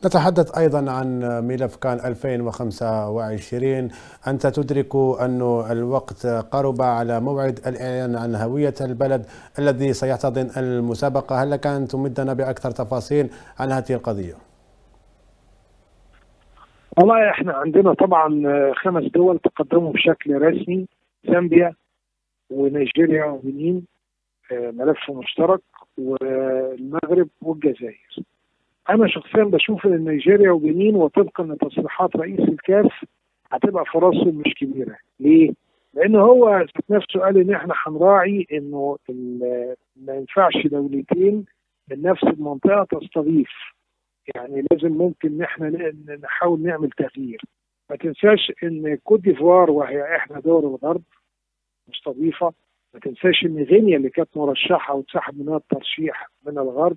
نتحدث أيضا عن ملف كان 2025. أنت تدرك أن الوقت قرب على موعد الإعلان عن هوية البلد الذي سيحتضن المسابقة. هل لك أن تمدنا بأكثر تفاصيل عن هذه القضية؟ والله احنا عندنا طبعا 5 دول تقدموا بشكل رسمي: زامبيا ونيجيريا وبنين ملف مشترك، والمغرب والجزائر. انا شخصيا بشوف ان نيجيريا وبنين وطبقا لتصريحات رئيس الكاف هتبقى فرصهم مش كبيره. ليه؟ لان هو ذات نفسه قال ان احنا هنراعي انه ما ينفعش دولتين من نفس المنطقه تستضيف، يعني لازم ممكن ان احنا نحاول نعمل تغيير. ما تنساش ان كوت ديفوار وهي احدى دول الغرب مستضيفه، ما تنساش ان غينيا اللي كانت مرشحه واتسحب منها الترشيح من الغرب،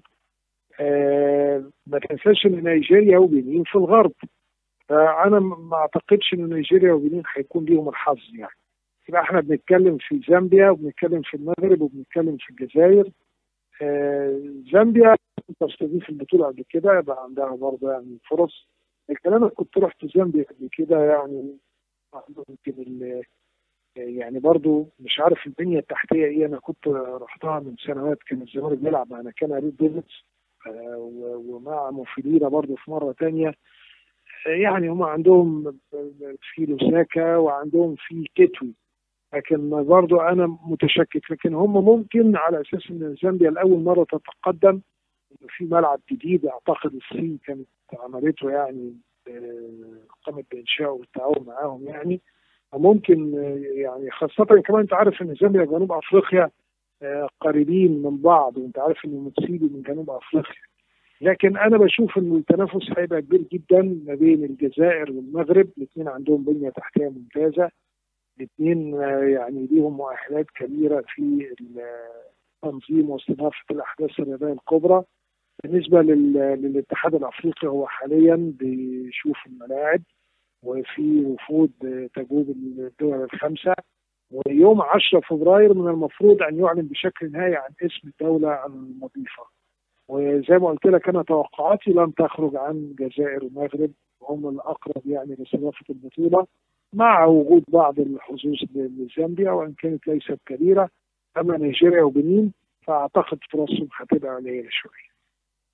ما تنساش ان نيجيريا وبنين في الغرب. فانا ما اعتقدش ان نيجيريا وبنين هيكون ليهم الحظ يعني. يبقى احنا بنتكلم في زامبيا وبنتكلم في المغرب وبنتكلم في الجزائر. زامبيا تستضيف البطوله قبل كده، يبقى عندها برضه يعني فرص. لكن انا كنت رحت زامبيا قبل كده، يعني يمكن يعني برضو مش عارف البنيه التحتيه ايه. انا كنت رحتها من سنوات، كان الزمالك بيلعب مع كان ريد ديفيدز ومع موفيدينا برضو في مره ثانيه. يعني هم عندهم في لوساكا وعندهم في كيتوي، لكن برضو انا متشكك. لكن هم ممكن على اساس ان زامبيا لاول مره تتقدم في ملعب جديد، اعتقد الصين كانت عملته، يعني قامت بانشائه والتعاون معاهم يعني. ممكن يعني خاصة كمان انت عارف ان زامبيا وجنوب افريقيا قريبين من بعض، وانت عارف ان موتسيبي من جنوب افريقيا. لكن انا بشوف ان التنافس هيبقى كبير جدا ما بين الجزائر والمغرب. الاثنين عندهم بنية تحتية ممتازة، الاثنين يعني ليهم مؤهلات كبيرة في تنظيم واستضافة الاحداث الرياضية الكبرى. بالنسبة للاتحاد الافريقي، هو حاليا بيشوف الملاعب وفي وفود تجوب الدول ال5، ويوم 10 فبراير من المفروض ان يعلن بشكل نهائي عن اسم الدوله المضيفه. وزي ما قلت لك انا توقعاتي لن تخرج عن الجزائر والمغرب، هم الاقرب يعني لاستضافه البطوله، مع وجود بعض الحظوظ لزامبيا وان كانت ليست كبيره. اما نيجيريا وبنين فاعتقد فرصهم هتبقى قليله شويه.